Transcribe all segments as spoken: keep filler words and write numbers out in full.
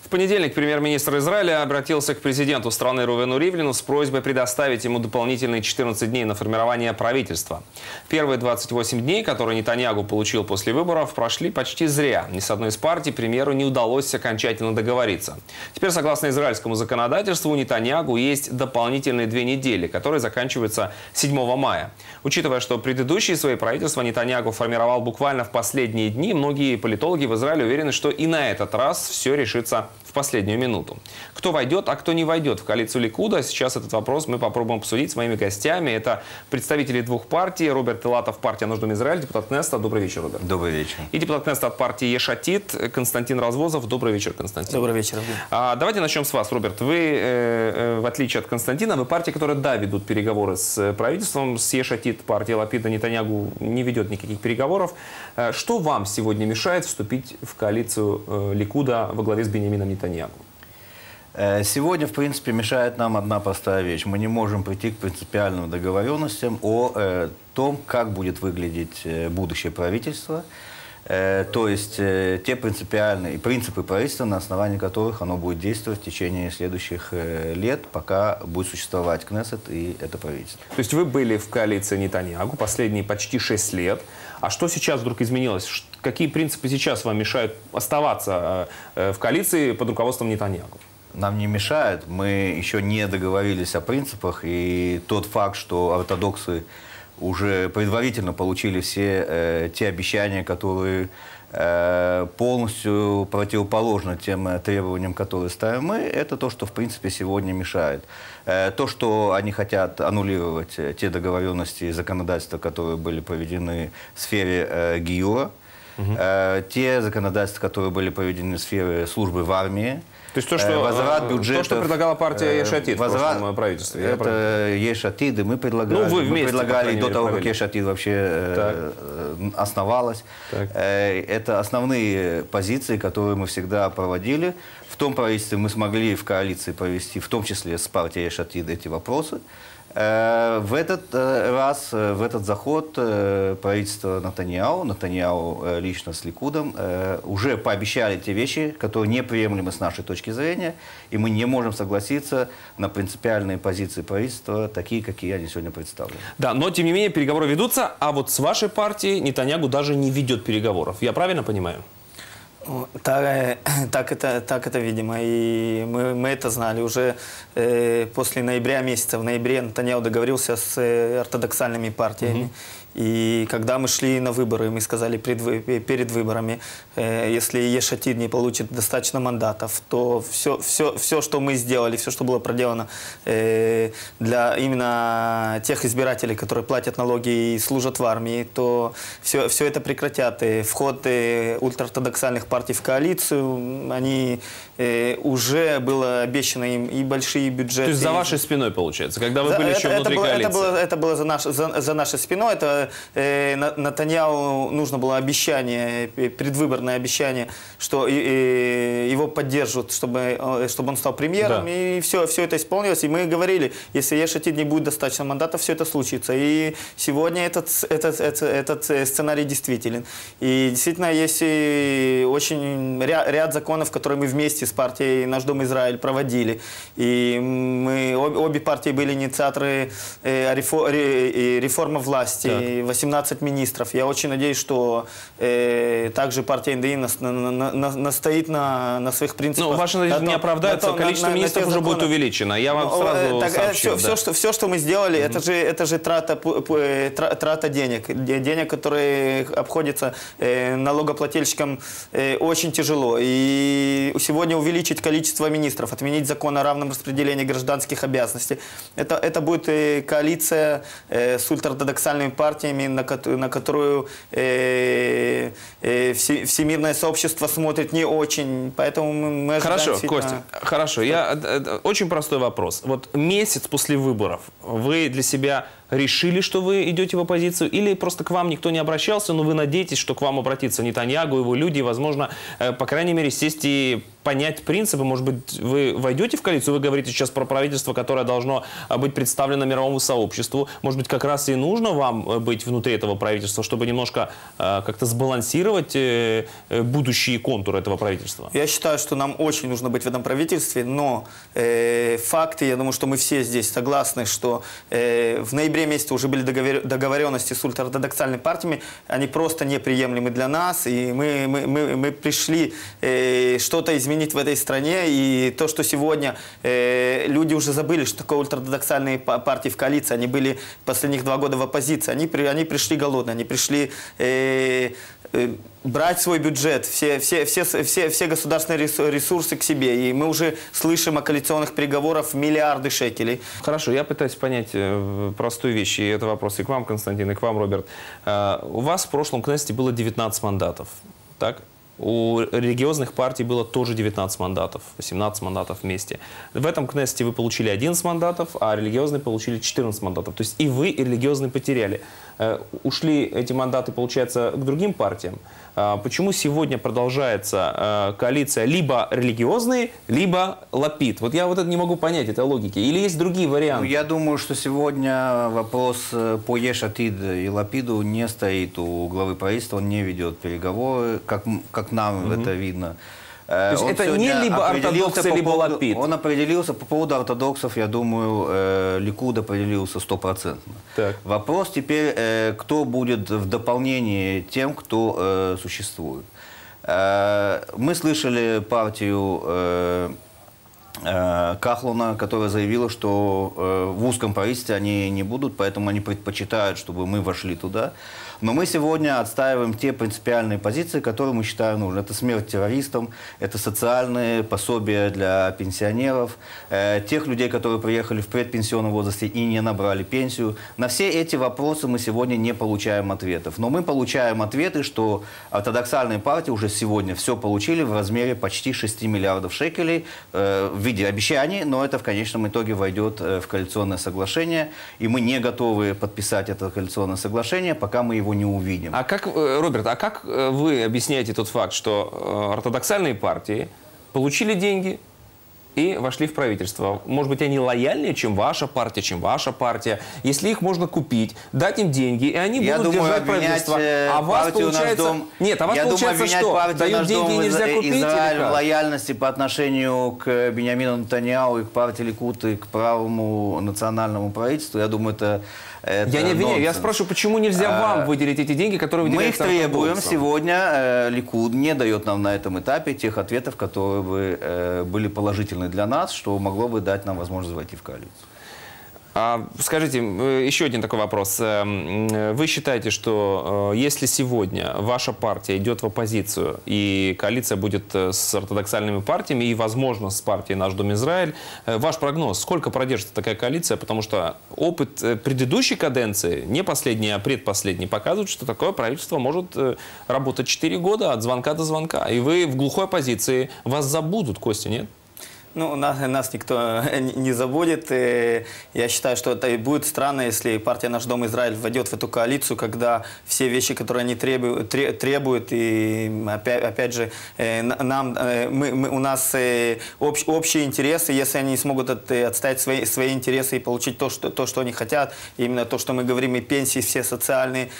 В понедельник премьер-министр Израиля обратился к президенту страны Рувену Ривлину с просьбой предоставить ему дополнительные четырнадцать дней на формирование правительства. Первые двадцать восемь дней, которые Нетаньяху получил после выборов, прошли почти зря. Ни с одной из партий премьеру не удалось окончательно договориться. Теперь, согласно израильскому законодательству, у Нетаньяху есть дополнительные две недели, которые заканчиваются седьмого мая. Учитывая, что предыдущие свои правительства Нетаньяху формировал буквально в последние дни, многие политологи в Израиле уверены, что и на этот раз все решится в последнюю минуту. Кто войдет, а кто не войдет в коалицию Ликуда? Сейчас этот вопрос мы попробуем обсудить с моими гостями. Это представители двух партий. Роберт Илатов, партия «Наш дом Израиль», депутат Кнессета. Добрый вечер, Роберт. Добрый вечер. И депутат Кнессета от партии Еш Атид Константин Развозов. Добрый вечер, Константин. Добрый вечер. А, давайте начнем с вас, Роберт. Вы, э, э, в отличие от Константина, вы партия, которая, да, ведут переговоры с правительством. С Еш Атид партия Лапида Нетаньяху не ведет никаких переговоров. Что вам сегодня мешает вступить в коалицию э, Ликуда во главе с Биньямином Нетаньяху? Сегодня, в принципе, мешает нам одна простая вещь. Мы не можем прийти к принципиальным договоренностям о э, том, как будет выглядеть э, будущее правительство. Э, то есть э, те принципиальные принципы правительства, на основании которых оно будет действовать в течение следующих э, лет, пока будет существовать Кнессет и это правительство. То есть вы были в коалиции Нетаньяху последние почти шесть лет. А что сейчас вдруг изменилось? Какие принципы сейчас вам мешают оставаться э, в коалиции под руководством Нетаньяху? Нам не мешает, мы еще не договорились о принципах, и тот факт, что ортодоксы уже предварительно получили все э, те обещания, которые э, полностью противоположны тем требованиям, которые ставим мы, это то, что в принципе сегодня мешает. Э, то, что они хотят аннулировать те договоренности и законодательства, которые были проведены в сфере э, гиюра, угу. э, те законодательства, которые были проведены в сфере службы в армии. То есть то, что, возврат бюджетов, то, что предлагала партия Еш Атид в прошлом правительстве. Это Еш Атид, и мы предлагали, ну, вы мы предлагали мере, до того, провели. как Еш Атид вообще так. основалась. Так. Это основные позиции, которые мы всегда проводили. В том правительстве мы смогли в коалиции провести, в том числе с партией Еш Атид, эти вопросы. В этот раз, в этот заход правительство Нетаньяху, Нетаньяху лично с Ликудом, уже пообещали те вещи, которые неприемлемы с нашей точки зрения, и мы не можем согласиться на принципиальные позиции правительства, такие, какие они сегодня представлены. Да, но тем не менее переговоры ведутся, а вот с вашей партией Нетаньяху даже не ведет переговоров. Я правильно понимаю? Так, так, это, так это, видимо, и мы, мы это знали. Уже э, после ноября месяца, в ноябре Нетаньяху договорился с э, ортодоксальными партиями. Mm-hmm. И когда мы шли на выборы, мы сказали пред, перед выборами, э, если Еш Атид не получит достаточно мандатов, то все, все, все что мы сделали, все, что было проделано э, для именно тех избирателей, которые платят налоги и служат в армии, то все, все это прекратят. И вход э, ультраортодоксальных партий в коалицию, они э, уже было обещано им и большие бюджеты. То есть за вашей спиной, получается, когда вы за, были это, еще это внутри было, коалиции? Это было, это было за, наш, за, за нашей спиной. Это э, Нетаньяху нужно было обещание, предвыборное обещание, что и, и его поддержат, чтобы, чтобы он стал премьером. Да. И все, все это исполнилось. И мы говорили, если Еш Атид не будет достаточно мандатов, все это случится. И сегодня этот, этот, этот, этот сценарий действителен. И действительно есть очень ряд, ряд законов, которые мы вместе с партией «Наш дом Израиль» проводили. И мы, обе, обе партии были инициаторы э, реформ, реформы власти, так. восемнадцать министров. Я очень надеюсь, что э, также партия эн дэ и нас, на, на, на, настоит на, на своих принципах. Ну, ваши надежды не оправдаются, количество на, министров на уже будет увеличено. Я вам ну, сразу так, сообщу. Все, да. все, что, все, что мы сделали, mm-hmm. это же, это же трата, трата денег. Денег, которые обходятся э, налогоплательщикам э, очень тяжело. И сегодня увеличить количество министров, отменить закон о равном распределении гражданских обязанностей. Это, это будет э, коалиция э, с ультраортодоксальными партиями, на, на которую э, э, все, всемирное сообщество смотрит не очень. Поэтому мы ожидаем... Хорошо, действительно... Костя, хорошо. Я, очень простой вопрос. Вот месяц после выборов вы для себя решили, что вы идете в оппозицию, или просто к вам никто не обращался, но вы надеетесь, что к вам обратится Нетаньяху, его люди, и, возможно, по крайней мере, сесть и понять принципы. Может быть, вы войдете в коалицию? Вы говорите сейчас про правительство, которое должно быть представлено мировому сообществу. Может быть, как раз и нужно вам быть внутри этого правительства, чтобы немножко э, как-то сбалансировать э, будущие контуры этого правительства? Я считаю, что нам очень нужно быть в этом правительстве, но э, факты, я думаю, что мы все здесь согласны, что э, в ноябре месяце уже были договор договоренности с ультраортодоксальными партиями, они просто неприемлемы для нас, и мы, мы, мы, мы пришли э, что-то изменить в этой стране, и то, что сегодня э, люди уже забыли, что такое ультраортодоксальные партии в коалиции, они были последних два года в оппозиции, они, при, они пришли голодные, они пришли э, э, брать свой бюджет, все, все, все, все, все государственные ресурсы к себе, и мы уже слышим о коалиционных переговорах в миллиарды шекелей. Хорошо, я пытаюсь понять э, простую вещь, и это вопрос и к вам, Константин, и к вам, Роберт. Э, у вас в прошлом Кнессете было девятнадцать мандатов, так? У религиозных партий было тоже девятнадцать мандатов, восемнадцать мандатов вместе. В этом Кнессете вы получили одиннадцать мандатов, а религиозные получили четырнадцать мандатов. То есть и вы, и религиозные потеряли. Э, ушли эти мандаты, получается, к другим партиям. Э, почему сегодня продолжается э, коалиция либо религиозные, либо Лапид? Вот я вот это не могу понять, этой логики. Или есть другие варианты? Ну, я думаю, что сегодня вопрос по Еш Атид и Лапиду не стоит у главы правительства, он не ведет переговоры, как, как нам mm-hmm. это видно. То есть он это не либо ортодоксы, либо Лапид? Он определился по поводу ортодоксов, я думаю, э, Ликуд определился стопроцентно. Вопрос теперь, э, кто будет в дополнении тем, кто э, существует. Э, мы слышали партию э, э, Кахлуна, которая заявила, что э, в узком правительстве они не будут, поэтому они предпочитают, чтобы мы вошли туда. Но мы сегодня отстаиваем те принципиальные позиции, которые мы считаем нужны. Это смерть террористам, это социальные пособия для пенсионеров, э, тех людей, которые приехали в предпенсионном возрасте и не набрали пенсию. На все эти вопросы мы сегодня не получаем ответов. Но мы получаем ответы, что ортодоксальные партии уже сегодня все получили в размере почти шести миллиардов шекелей э, в виде обещаний, но это в конечном итоге войдет в коалиционное соглашение. И мы не готовы подписать это коалиционное соглашение, пока мы его не увидим. А как, Роберт, а как вы объясняете тот факт, что ортодоксальные партии получили деньги и вошли в правительство? Может быть, они лояльнее, чем ваша партия, чем ваша партия? Если их можно купить, дать им деньги, и они я будут думаю, держать правительство. А вас получается... Дом... Нет, а вас я получается, думаю, что дают деньги и нельзя купить? Израиль в лояльности по отношению к Биньямину Нетаньяху и к партии Ликуд и к правому национальному правительству. Я думаю, это Это я не обвиняю, я спрашиваю, почему нельзя а, вам выделить эти деньги, которые выделяют? Мы их требуем. ортодоксам? Сегодня э, Ликуд не дает нам на этом этапе тех ответов, которые бы э, были положительны для нас, что могло бы дать нам возможность войти в коалицию. А, скажите, еще один такой вопрос. Вы считаете, что если сегодня ваша партия идет в оппозицию, и коалиция будет с ортодоксальными партиями, и, возможно, с партией «Наш Дом Израиль», ваш прогноз, сколько продержится такая коалиция? Потому что опыт предыдущей каденции, не последний, а предпоследний, показывает, что такое правительство может работать четыре года от звонка до звонка. И вы в глухой оппозиции, вас забудут, Костя, нет? Ну, нас, нас никто не забудет. И я считаю, что это и будет странно, если партия «Наш Дом Израиль» войдет в эту коалицию, когда все вещи, которые они требуют, требуют и опять, опять же, нам, мы, мы, у нас общ, общие интересы, если они смогут от, отстоять свои, свои интересы и получить то что, то, что они хотят, именно то, что мы говорим, и пенсии все социальные,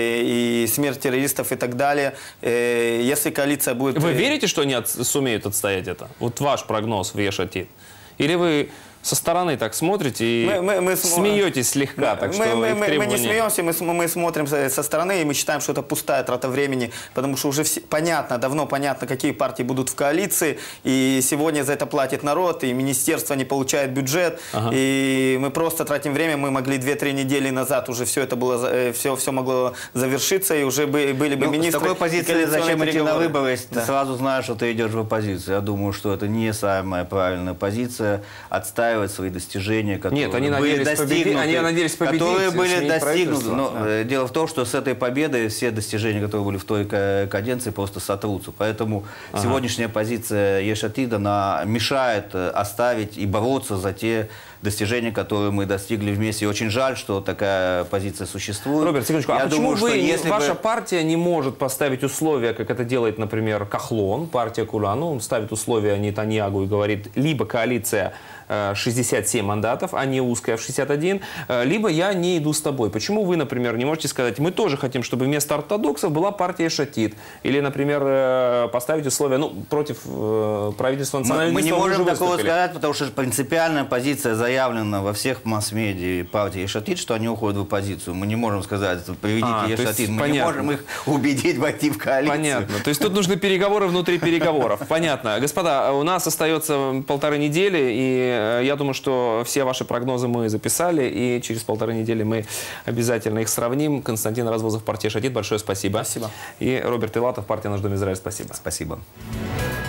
и смерть террористов и так далее. Если коалиция будет... Вы верите, что они от, сумеют отстоять это? Вот ваш прогноз в Еш Атид? Или вы со стороны так смотрите и мы, мы, мы смеетесь слегка? Так мы, что мы, мы, мы не смеемся, мы, мы смотрим со стороны, и мы считаем, что это пустая трата времени, потому что уже все, понятно, давно понятно, какие партии будут в коалиции, и сегодня за это платит народ, и министерство не получает бюджет, ага. и мы просто тратим время, мы могли две-три недели назад уже все это было, все, все могло завершиться, и уже были бы ну, министры. С такой позиции зачем идти на выборы, если да. ты сразу знаешь, что ты идешь в оппозицию? Я думаю, что это не самая правильная позиция, отстаивать отстаивать свои достижения, которые Нет, они были надеялись победить, достигнуты, они надеялись победить, которые были сменить достигнуты. правительство. Но Да. э, дело в том, что с этой победой все достижения, которые были в той ка- каденции, просто сотрутся. Поэтому Ага. сегодняшняя позиция Еш-Атид, она мешает э, оставить и бороться за те достижения, которые мы достигли вместе. И очень жаль, что такая позиция существует. Роберт, секундочку, а Я почему думаю, что вы, не- если ваша бы... партия не может поставить условия, как это делает, например, Кахлон, партия Курану, он ставит условия Нетаньягу и говорит, либо коалиция э, шестьдесят семь мандатов, а не узкая в шестьдесят один, э, либо я не иду с тобой. Почему вы, например, не можете сказать, мы тоже хотим, чтобы вместо ортодоксов была партия Еш-Атид? Или, например, э, поставить условия ну, против э, правительства Мы, национального мы не единства, вы можем уже такого выступили. сказать, потому что принципиальная позиция заявлена во всех масс-медиа партии Еш-Атид, что они уходят в оппозицию. Мы не можем сказать, приведите А, то есть Еш-Атид. Мы понятно. не можем их убедить войти в коалицию. Понятно. То есть тут нужны переговоры внутри переговоров. Понятно. Господа, у нас остается полторы недели, и я думаю, что все ваши прогнозы мы записали, и через полторы недели мы обязательно их сравним. Константин Развозов, партия Еш-Атид, большое спасибо. Спасибо. И Роберт Илатов, партия «Наш дом Израиль», спасибо. Спасибо.